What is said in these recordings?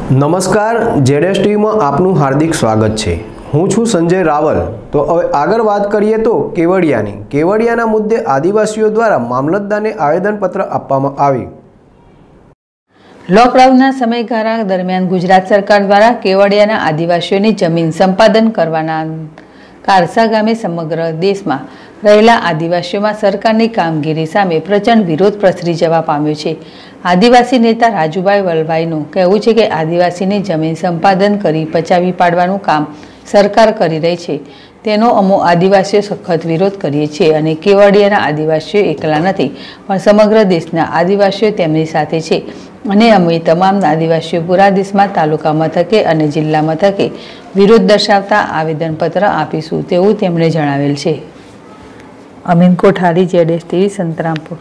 નમસ્કાર જેડેસ ટીવીમાં આપનું હાર્દિક સ્વાગત છે। હું છું સંજય રાવલ। તો હવે આગળ વાત કરીએ તો કેવડિયાના મુદ્દે આદિવાસીઓ દ્વારા મામલતદારને આવેદનપત્ર આપવામાં આવ્યું। લોકડાઉનના સમયગાળા દરમિયાન ગુજરાત સરકાર દ્વારા કેવડિયાના આદિવાસીઓની જમીન સંપાદન કરવાના કારસા ગામે સમગ્ર દેશમાં રહેલા આદિવાસીઓમાં સરકારની કામગીરી સામે પ્રચંડ વિરોધ પ્રસરી જવા પામ્યો છે। આદિવાસી નેતા રાજુભાઈ વલભાઈનું કહેવું છે કે આદિવાસીની જમીન સંપાદન કરી પચાવી પાડવાનું કામ સરકાર કરી રહી છે, તેનો અમો આદિવાસીઓ સખત વિરોધ કરીએ છીએ અને કેવડિયાના આદિવાસીઓ એકલા નથી, પણ સમગ્ર દેશના આદિવાસીઓ તેમની સાથે છે અને અમે તમામ આદિવાસીઓ પૂરા દેશમાં તાલુકા મથકે અને જિલ્લા મથકે વિરોધ દર્શાવતા આવેદનપત્ર આપીશું તેવું તેમણે જણાવેલ છે। અમીન કોઠારી, જેડેસ ટીવી, સંતરામપુર।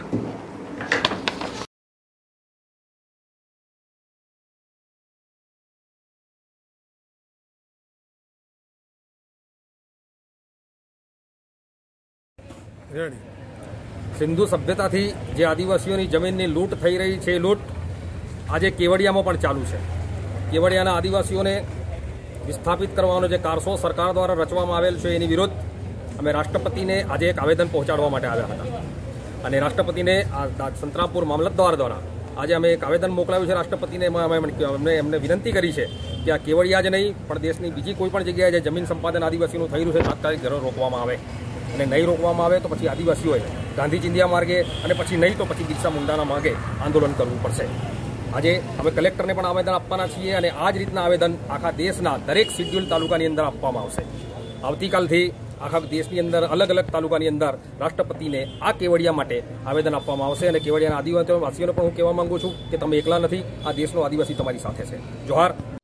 સિંધુ સભ્યતાથી જે આદિવાસીઓની જમીનની લૂંટ થઈ રહી છે, એ લૂંટ આજે કેવડિયામાં પણ ચાલુ છે। કેવડિયાના આદિવાસીઓને વિસ્થાપિત કરવાનો જે કારસો સરકાર દ્વારા રચવામાં આવેલ છે, એની વિરુદ્ધ અમે રાષ્ટ્રપતિને આજે એક આવેદન પહોંચાડવા માટે આવ્યા હતા અને રાષ્ટ્રપતિને સંતરામપુર મામલતદાર દ્વારા આજે અમે એક આવેદન મોકલાવ્યું છે રાષ્ટ્રપતિને। એમને વિનંતી કરી છે કે આ કેવડિયા જ નહીં પણ દેશની બીજી કોઈ પણ જગ્યાએ જે જમીન સંપાદન આદિવાસીનું થઈ રહ્યું છે, તાત્કાલિક જરૂર રોકવામાં આવે અને નહીં રોકવામાં આવે તો પછી આદિવાસીઓએ ગાંધી ચિંધ્યા માર્ગે અને પછી નહીં તો પછી બિરસા મુંડાના માર્ગે આંદોલન કરવું પડશે। આજે અમે કલેક્ટરને પણ આવેદન આપવાના છીએ અને આ જ રીતના આવેદન આખા દેશના દરેક શિડ્યુલ તાલુકાની અંદર આપવામાં આવશે। આવતીકાલથી આખા દેશની અંદર અલગ અલગ તાલુકાની અંદર રાષ્ટ્રપતિને આ કેવડિયા માટે આવેદન આપવામાં આવશે અને કેવડિયાના આદિવાસીઓને પણ હું કહેવા માંગુ છું કે તમે એકલા નથી, આ દેશનો આદિવાસી તમારી સાથે છે। જોહાર।